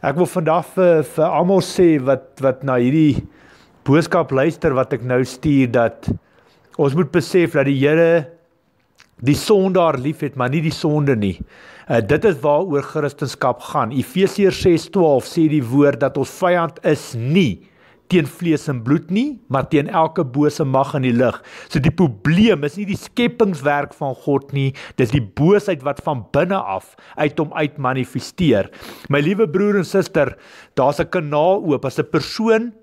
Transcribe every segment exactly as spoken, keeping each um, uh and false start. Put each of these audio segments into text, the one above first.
Ek wil vandag vir, vir almal sê wat, wat na hierdie boodskap luister wat ek nou stuur, dat ons moet besef dat die Here die sondaar lief het, maar nie die sonde nie. Uh, dit is waaroor Christendom gaan. Efesiërs ses twaalf sê die woord dat ons vyand is nie teen vlees en bloed nie, maar teen elke bose mag in die lig. So die probleem is nie die skepingswerk van God nie, dis die boosheid wat van binne af uit hom uit manifesteer. My liewe broer en suster, daar's 'n kanaal oop. As 'n persoon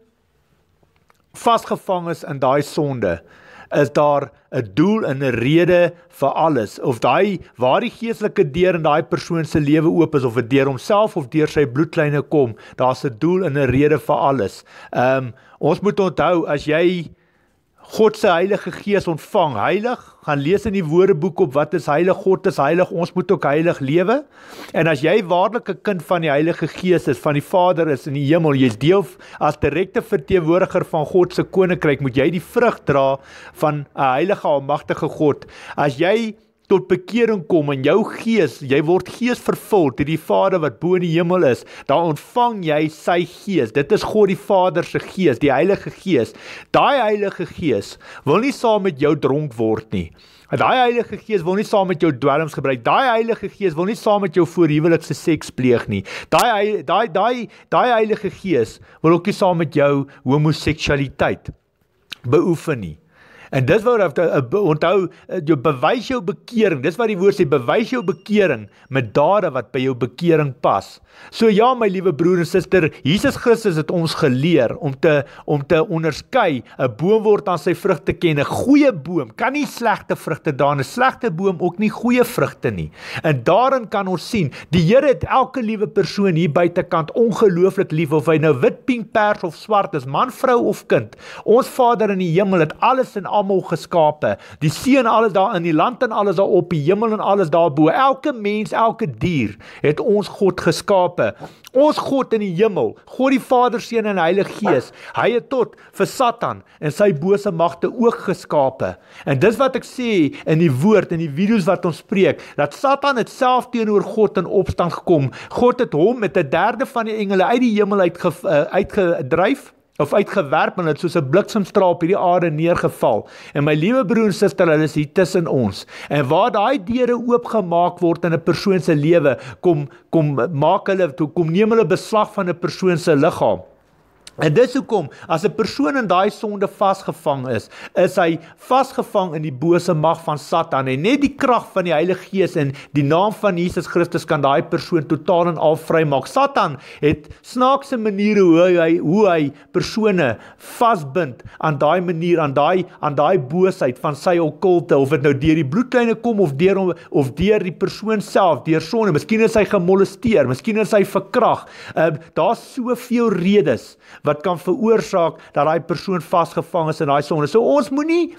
vasgevang is in daai sonde, is daar 'n doel en 'n rede vir alles. Of daai waar die geestelike deur in daai persoon se lewe oop is, of dit deur homself of deur sy bloedlyne kom, daar's 'n doel en 'n rede vir alles. Um, ons moet onthou, as jy God se Heilige Gees ontvang, heilig, gaan lees in die woordeboek op wat is heilig, God is heilig, ons moet ook heilig lewe. En as jy waarlik 'n kind van die Heilige Gees is, van die Vader is in die hemel, jy's deel as direkte verteenwoordiger van God se koninkryk, moet jy die vrug dra van 'n heilige almagtige God. As jy tot bekering kom in jou gees, jy word gees vervul deur die Vader wat bo in die hemel is, dan ontvang jy sy gees. Dit is God die Vader se gees, die Heilige Gees. Daai Heilige Gees wil nie saam met jou dronk word nie. Daai Heilige Gees wil nie saam met jou dwelms gebruik. Daai Heilige Gees wil nie saam met jou voorhuwelikse seks pleeg nie. Daai daai daai daai Heilige Gees wil ook nie saam met jou homoseksualiteit beoefen nie. En dis wat onthou, jy bewys jou bekering, dis wat die woord sê, bewys jou bekering met dade wat by jou bekering pas. So ja, my liewe broer en suster, Jesus Christus het ons geleer om te om te onderskei, 'n boom word aan sy vrugte ken. 'n Goeie boom kan nie slegte vrugte dra, 'n slegte boom ook nie goeie vrugte nie. En daarin kan ons sien, die Here het elke liewe persoon hier buitekant ongelooflik lief, of hy nou wit, pink, pers of swart is, man, vrou of kind. Ons Vader in die hemel het alles in almal geskape, die see en alles daar in die land en alles daarop, die hemel en alles daarbo, elke mens, elke dier, het ons God geskape. Ons God in die hemel, God die Vader, Seun en Heilige Gees, hy het tot vir Satan en sy bose magte ook geskape. En dis wat ek sê in die woord, in die video's wat ons spreek, dat Satan het self teenoor God in opstand gekom. God het hom met 'n derde van die engele uit die hemel uitge, uh, uitgedryf, of uitgewerp, en het soos 'n bliksemstraal op hierdie aarde neergeval. En my liewe broer en suster, hulle is hier tussen ons. En waar daai deure oopgemaak word in 'n persoon se lewe, kom kom maak hulle, kom neem hulle beslag van 'n persoon se liggaam. En dis hoekom, as 'n persoon in daai sonde vasgevang is, is hy vasgevang in die bose mag van Satan, en net die krag van die Heilige Gees en die naam van Jesus Christus kan daai persoon totaal en al vry maak. Satan het snaakse maniere hoe hy, hoe hy persone vasbind aan daai manier, aan daai aan daai boosheid van sy okkulte, of dit nou deur die bloedlyne kom, of deur of deur die persoon self, deur sonde. Miskien is hy gemolesteer, miskien is hy verkrag. Uh, Daar's soveel redes wat kan veroorsaak dat daai persoon vasgevang is in daai sonde. So ons moenie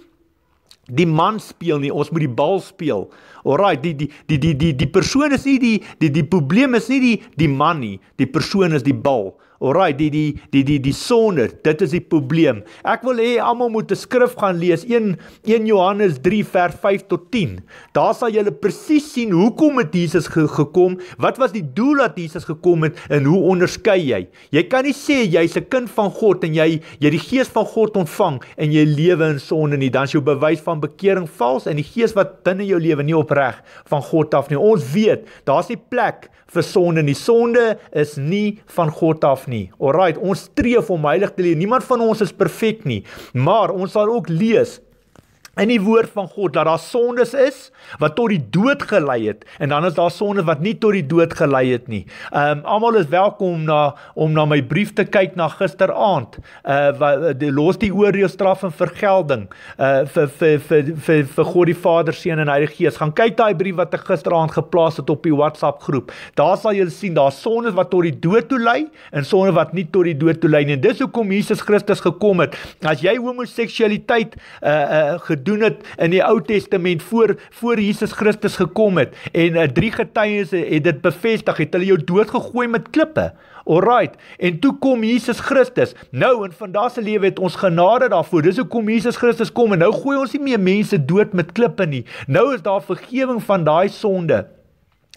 die man speel nie, ons moet die bal speel. Alright, die die die die die die persoon is nie die die die probleem is nie die die man nie, die persoon is die bal. Alright, die die die die die sonde, dit is die probleem. Ek wil hê almal moet 'n skrif gaan lees, een Johannes drie vers vyf tot tien. Daar sal julle presies sien hoekom het Jesus ge gekom, wat was die doel dat Jesus gekom het, en hoe onderskei jy? Jy kan nie sê jy's 'n kind van God en jy jy die gees van God ontvang en jy lewe in sonde nie, dan is jou bewys van bekering vals en die gees wat binne jou lewe nie opreg van God af nie. Ons weet, daar's nie plek vir sonde nie. Sonde is nie van God af nie. Alright, ons streef om heilig te leef. Niemand van ons is perfek nie, maar ons sal ook lees in die woord van God, dat daar sondes is, wat tot die dood gelei het, en dan is daar sondes wat nie tot die dood gelei het nie. Um, almal is welkom na, om na my brief te kyk na gisteraand, uh, wat, die, los die oordeel, straf en vergelding, uh, vir, vir, vir, vir, vir God die Vader, Seun en Heilige Gees. Gaan kyk daai brief wat ek gisteraand geplaas het op die WhatsApp groep. Daar sal julle sien, daar sondes wat tot die dood toe lei, en sondes wat nie tot die dood toe lei nie. En dis hoekom Jesus Christus gekom het. As jy homoseksualiteit uh, uh, gedoen doen het in die Ou Testament voor, voor Jesus Christus gekom het, en uh, drie getuies het dit bevestig, het hulle jou doodgegooi met klippe. Alright, en toe kom Jesus Christus. Nou, in vandag se lewe het ons genade daarvoor. Dis hoekom Jesus Christus kom, en nou gooi ons nie meer mense dood met klippe nie. Nou is daar vergewing van daai sonde.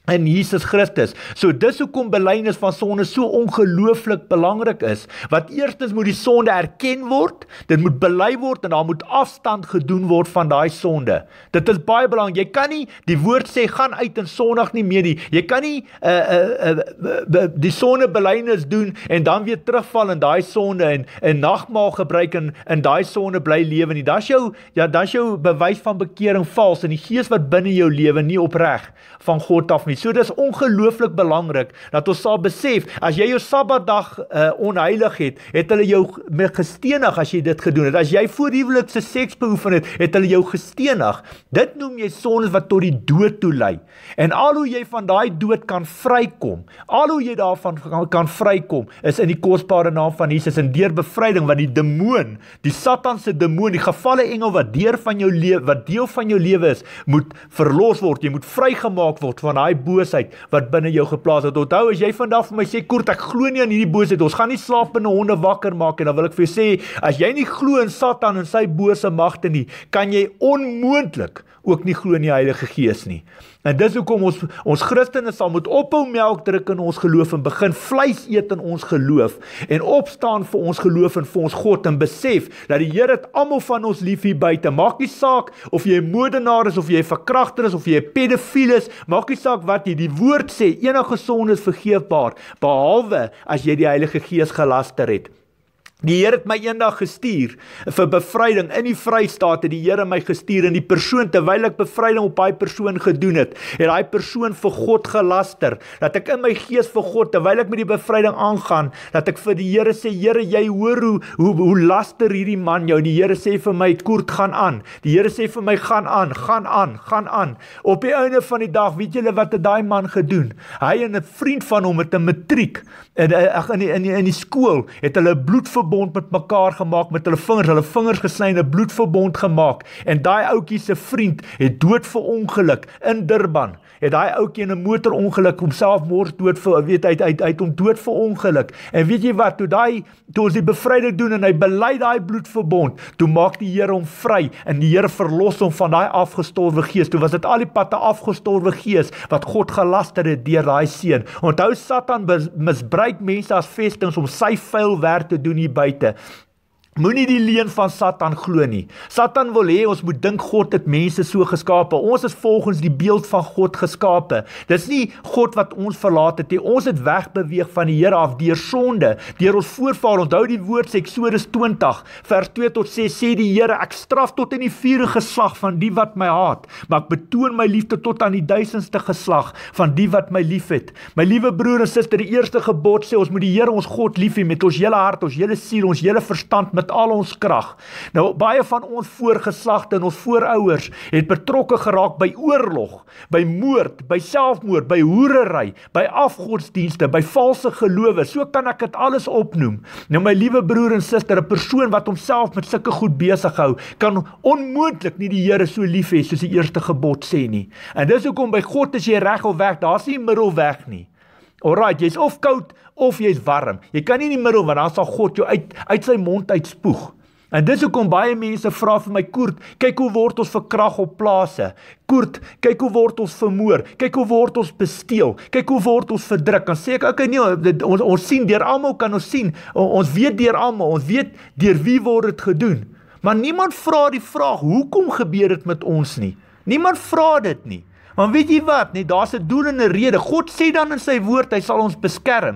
in Jesus Christus. So dis hoekom belydenis van sonde so ongelooflik belangrik is, wat eerstens moet die sonde erken word, dit moet bely word en daar moet afstand gedoen word van daai sonde. Dit is baie belangrik. Jy kan nie die woord sê gaan uit en sondig nie meer nie. Jy kan nie uh, uh, uh, die sonde belydenis doen en dan weer terugval in daai sonde en 'n nagmaal gebruik en in daai sonde bly lewe nie. Dis jou ja, dis jou bewys van bekering vals en die gees wat binne jou lewe nie opreg van God af nie. So dis ongelooflik belangrik dat ons sal besef, as jy jou Sabbatdag uh, onheilig het, het hulle jou gestenig as jy dit gedoen het. As jy voorhuwelikse seks beoefen het, het hulle jou gestenig. Dit noem jy sondes wat tot die dood toe lei. En al hoe jy van daai dood kan vrykom, al hoe jy daarvan kan, kan vrykom, is in die kosbare naam van Jesus en deur bevryding, want die demoon, die Satan se demoon, die gevalle engel wat deur van jou lewe, wat deel van jou lewe is, moet verlos word. Jy moet vrygemaak word van daai boosheid wat binne jou geplaas het. Onthou, as jy vandag vir my sê, Koert, ek glo nie aan hierdie boosheid, ons gaan nie slapende honde wakker maak, en dan wil ek vir jou sê, as jy nie glo in Satan en sy bose magte nie, kan jy onmoontlik ook nie glo in die Heilige Gees nie. En dis hoekom ons, ons Christene sal moet ophou melk drink in ons geloof en begin vleis eet in ons geloof en opstaan vir ons geloof en vir ons God en besef dat die Here het almal van ons lief hier buite. Maak nie saak of jy 'n moordenaar is, of jy 'n verkragter is, of jy 'n pedofiel is, maak nie saak wat jy, die woord sê, enige sonde is vergeefbaar, behalwe as jy die Heilige Gees gelaster het. Die Here het my eendag gestuur vir bevryding in die Vrystaat, het die Here my gestuur en die persoon, terwyl ek bevryding op daai persoon gedoen het, het daai persoon vir God gelaster, dat ek in my gees vir God, terwyl ek met die bevryding aangaan, dat ek vir die Here sê, Here, jy hoor hoe, hoe, hoe laster hierdie man jou, en die Here sê vir my, Koert, gaan aan, die Here sê vir my, gaan aan, gaan aan, gaan aan, op die einde van die dag, weet julle wat het daai man gedoen? Hy en 'n vriend van hom het 'n matriek, in, in, die, in, die, in die skool, het hulle bloedverbond met mekaar gemaak, met hulle vingers, hulle vingers gesny en 'n bloedverbond gemaak, en daai ouetjie se vriend het dood verongeluk in Durban, het daai ouetjie in 'n motorongeluk homself mors dood vir, weet uit uit uit hom dood verongeluk, en weet jy wat, toe daai, toe ons die bevryding doen en hy bely daai bloedverbond, toe maak die Here hom vry, en die Here verlos hom van daai afgestorwe gees, toe was dit al die pad 'n afgestorwe gees, wat God gelaster het deur daai seun. Onthou, Satan misbruik mense as vestings om sy vuil werk te doen hier buite. Moenie die leuen van Satan glo nie. Satan wil hê ons moet dink God het mense so geskape. Ons is volgens die beeld van God geskape. Dis nie God wat ons verlaat het nie. Ons het wegbeweeg van die Here af deur sonde, deur ons voorvader. Onthou die woord sê Eksodus twintig vers twee tot ses sê die Here, ek straf tot in die vierde geslag van die wat my haat, maar ek betoon my liefde tot aan die duisendste geslag van die wat my liefhet. My liewe broer en suster, die eerste gebod sê ons moet die Here ons God lief hê met ons hele hart, ons hele siel, ons hele verstand, met al ons krag. Nou, baie van ons voorgeslagte en ons voorouers het betrokke geraak by oorlog, by moord, by selfmoord, by hoerery, by afgodsdienste, by valse gelowe. So kan ek dit alles opnoem. Nou, my liewe broer en suster, 'n persoon wat homself met sulke goed besig hou, kan onmoontlik nie die Here so lief hê soos die eerste gebod sê nie. En dis hoekom by God is jy reg of weg, daar's nie middelweg nie. Alright, jy's of koud of jy's warm. Jy kan nie in die middel, want dan sal God jou uit, uit sy mond uitspoeg. En dis hoekom baie mense vra vir my, Koert, kyk hoe word ons verkrag op plase. Koert, kyk hoe word ons vermoor. Kyk hoe word ons besteel. Kyk hoe word ons verdruk. Dan sê ek, okay, nee, dit, ons, ons sien, deur almal kan ons sien. Ons weet deur almal, ons weet deur wie word dit gedoen. Maar niemand vra die vraag, hoekom gebeur dit met ons nie? Niemand vra dit nie. Want weet jy wat, nee, daar's 'n doel en 'n rede. God sê dan in sy woord, hy sal ons beskerm.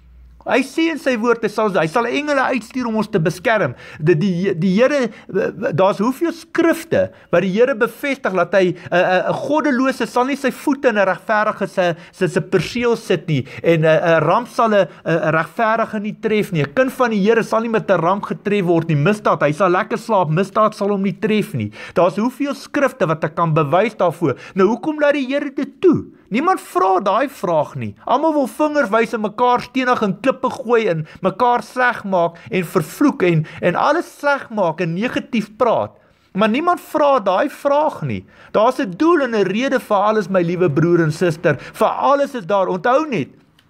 Hy sê in sy woord, hy sal, hy sal engele uitstuur om ons te beskerm. Die, die, die Here, daar's hoeveel skrifte wat die Here bevestig dat hy 'n goddelose sal nie sy voete in 'n regverdige se se se perseel sit nie, en 'n ramp sal 'n regverdige nie tref nie. 'n Kind van die Here sal nie met 'n ramp getref word nie. Misdaad, hy sal lekker slaap, misdaad sal hom nie tref nie. Daar's hoeveel skrifte wat ek kan bewys daarvoor. Nou hoekom laat die Here dit toe? Niemand vra daai vraag nie. Almal wil vingers wys en mekaar stenig en klippe gooi en mekaar sleg maak en vervloek en, en alles sleg maak en negatief praat. Maar niemand vra daai vraag nie. Daar's 'n doel en 'n rede vir alles, my liewe broer en suster. Vir alles is daar. Onthou net,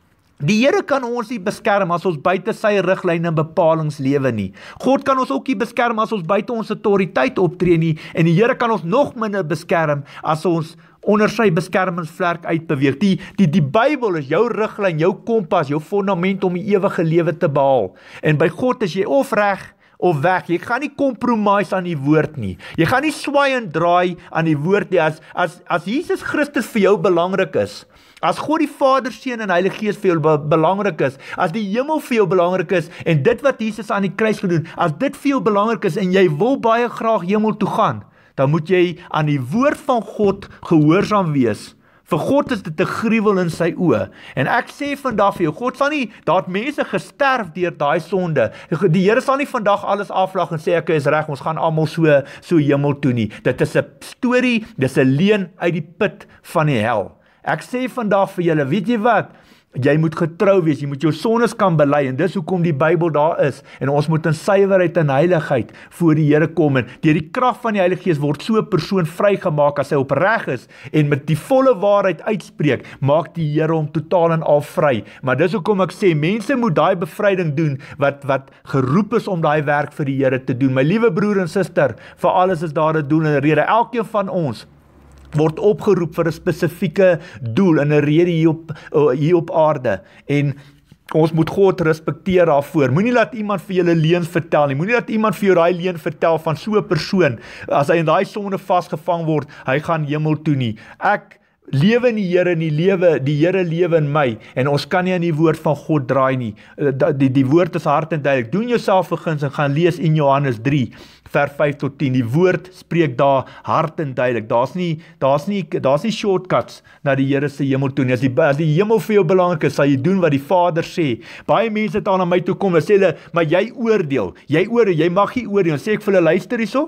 die Here kan ons nie beskerm as ons buite sy riglyne en bepalings lewe nie. God kan ons ook nie beskerm as ons buite ons autoriteit optree nie. En die Here kan ons nog minder beskerm as ons onder sy beskermingsvlerk uitbeweeg. Die, die, die Bybel is jou riglyn, jou kompas, jou fondament om die ewige lewe te behaal. En by God is jy of reg, of weg. Jy gaan nie compromise aan die woord nie. Jy gaan nie swaai en draai aan die woord nie. As, as, as Jesus Christus vir jou belangrik is, as God die Vader, Seun en Heilige Gees vir jou be belangrik is, as die hemel vir jou belangrik is, en dit wat Jesus aan die kruis gedoen, as dit vir jou belangrik is, en jy wil baie graag hemel toe gaan, dan moet jy aan die woord van God gehoorsaam wees. Vir God is dit 'n gruwel in sy oë. En ek sê vandag vir jou, God sal nie, daar het mense gesterf deur daai sonde. Die Here sal nie vandag alles aflag en sê ek is reg, ons gaan almal so so hemel toe nie. Dit is 'n storie, dis 'n leuen uit die put van die hel. Ek sê vandag vir julle, weet jy wat? Jy moet getrou wees, jy moet jou sondes kan bely, en dis hoekom die Bybel daar is, en ons moet in suiwerheid en heiligheid voor die Here kom, en deur die krag van die Heilige Gees word so 'n persoon vrygemaak as hy opreg is, en met die volle waarheid uitspreek, maak die Here hom totaal en al vry. Maar dis hoekom ek sê, mense moet daai bevryding doen, wat, wat geroep is om daai werk vir die Here te doen. My liewe broer en suster, vir alles is daar 'n doel en 'n rede. Elkeen van ons word opgeroep vir 'n spesifieke doel en 'n rede hier op, hier op aarde, en ons moet God respekteer daarvoor. Moenie laat iemand vir julle leuns vertel nie, moenie laat iemand vir jou daai leuen vertel van so 'n persoon, as hy in daai sonde vasgevang word, hy gaan hemel toe nie. Ek lewe in die Here, in die lewe, die Here lewe in my, en ons kan nie aan die woord van God draai nie. Die, die, die woord is hard en duidelik. Doen jouself verguns en gaan lees in Johannes drie, vers vyf tot tien. Die woord spreek daar hard en duidelik. Daar's nie, daar's nie, daar's nie shortcuts na die Here se hemel toe nie. As die, as die hemel vir jou belangrik is, sal jy doen wat die Vader sê. Baie mense het aan na my toe kom en sê hulle, maar jy oordeel, jy oordeel, jy mag nie oordeel. En sê ek vir hulle, luister hierso.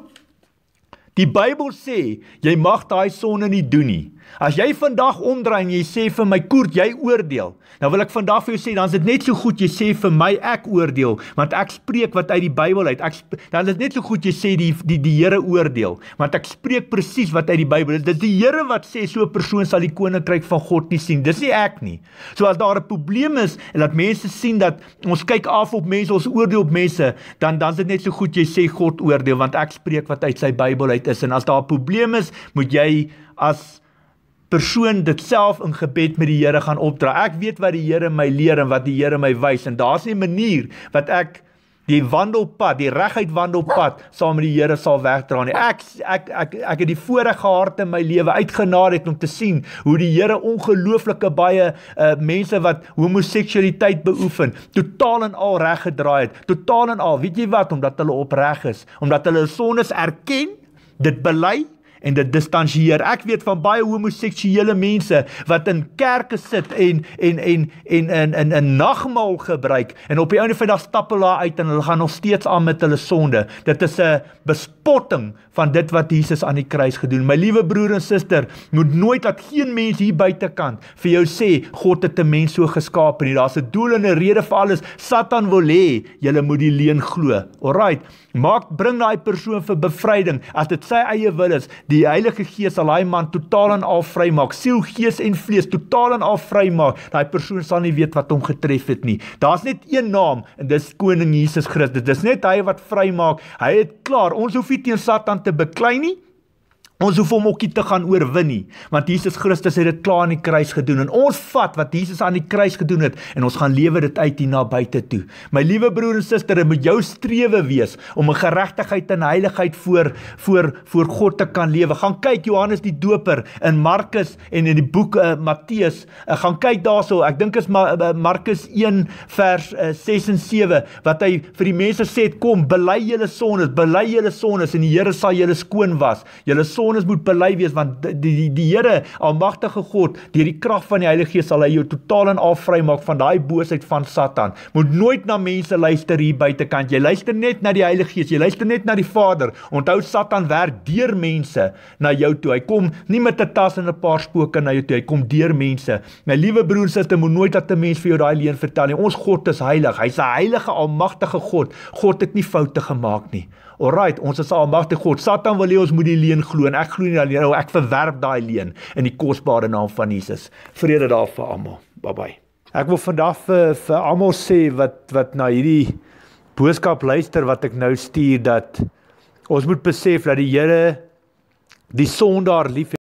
Die Bybel sê, jy mag daai sonde nie doen nie. As jy vandag omdraai en jy sê vir my, Koert, jy oordeel, dan wil ek vandag vir jou sê, dan is dit net so goed jy sê vir my, ek oordeel, want ek spreek wat uit die Bybel uit, ek, dan is dit net so goed jy sê die, die, die Here oordeel, want ek spreek presies wat uit die Bybel is. Dit is die Here wat sê, so 'n persoon sal die koninkryk van God nie sien, dis nie ek nie. So as daar 'n probleem is, en dat mense sien dat ons kyk af op mense, ons oordeel op mense, dan, dan is dit net so goed jy sê God oordeel, want ek spreek wat uit sy Bybel uit is, en as daar 'n probleem is, moet jy as persoon dit self in gebed met die Here gaan opdra. Ek weet wat die Here my leer en wat die Here my wys, en daar's nie 'n manier wat ek die wandelpad, die reguit wandelpad saam met die Here sal wegdra nie. Ek ek ek ek het die voorreg gehad in my lewe uitgenaar het om te sien hoe die Here ongelooflike baie uh, mense wat homoseksualiteit beoefen, totaal en al reg gedraai het. Totaal en al, weet jy wat, omdat hulle opreg is, omdat hulle sondes erken, dit bely en dit distansieer. Ek weet van baie homoseksuele mense wat in kerke sit en en en en in in 'n nagmaal gebruik, en op die einde van die dag stap hulle uit en hulle gaan nog steeds aan met hulle sonde. Dit is 'n bespotting van dit wat Jesus aan die kruis gedoen. My liewe broer en suster, moet nooit dat geen mens hier buitekant vir jou sê God het 'n mens so geskape nie. Daar's 'n doel en 'n rede vir alles. Satan wil hê julle moet die leuen glo. Alright, maak bring daai persoon vir bevryding as dit sy eie wil is. Die Heilige Gees sal daai man totaal en al vrymaak. Siel, gees en vlees totaal en al vrymaak. Daai persoon sal nie weet wat hom getref het nie. Daar's net een naam en dis Koning Jesus Christus. Dis net hy wat vrymaak. Hy het klaar. Ons hoef nie teen Satan te beklei nie. Ons hoef hom ook nie te gaan oorwin nie, want Jesus Christus het dit klaar aan die kruis gedoen, en ons vat wat Jesus aan die kruis gedoen het, en ons gaan lewe dit uit hier na buite toe. My liewe broer en suster, dit moet jou strewe wees, om 'n geregtigheid en heiligheid voor, voor, voor God te kan lewe. Gaan kyk Johannes die Doper, in Markus, en in die boek uh, Matteus, uh, gaan kyk daarso, ek dink is Ma, uh, Markus een vers uh, ses en sewe, wat hy vir die mense sê, kom, bely julle sondes, bely julle sondes, en die Here sal julle skoon was. Julle sondes moet bely wees, want die, die, die Here, almagtige God, deur die krag van die Heilige Gees sal hy jou totaal en al vrymaak van daai boosheid van Satan. Moet nooit na mense luister hier buitekant. Jy luister net na die Heilige Gees, jy luister net na die Vader. Onthou, Satan werk deur mense na jou toe. Hy kom nie met 'n tas en 'n paar spooke na jou toe, hy kom deur mense. My liewe broer en suster, moet nooit dat 'n mens vir jou daai leuen vertel nie. Ons God is heilig. Hy's 'n heilige, almagtige God. God het nie foute gemaak nie. Alright, ons is 'n almagtige God. Satan wil hê ons moet die leuen glo, en ek glo nie alleen, nou ek verwerp daai leuen in die kosbare naam van Jesus. Vrede daar vir almal. Bye bye. Ek wil vandag vir vir almal sê wat wat na hierdie boodskap luister wat ek nou stuur, dat ons moet besef dat die Here die sondaar lief